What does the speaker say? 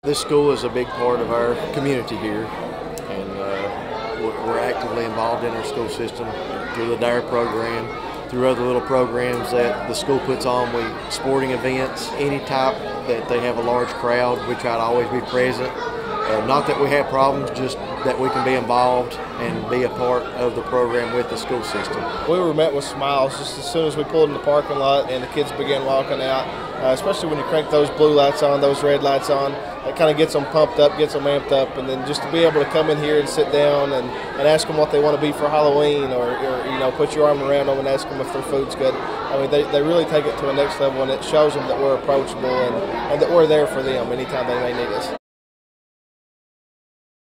This school is a big part of our community here, and we're actively involved in our school system through the DARE program, through other little programs that the school puts on. Sporting events, any type that they have a large crowd, we try to always be present. Not that we have problems, just that we can be involved and be a part of the program with the school system. We were met with smiles just as soon as we pulled in the parking lot and the kids began walking out, especially when you crank those blue lights on, those red lights on. It kind of gets them pumped up, gets them amped up, and then just to be able to come in here and sit down and ask them what they want to be for Halloween, or put your arm around them and ask them if their food's good. I mean, they really take it to a next level, and it shows them that we're approachable and that we're there for them anytime they may need us.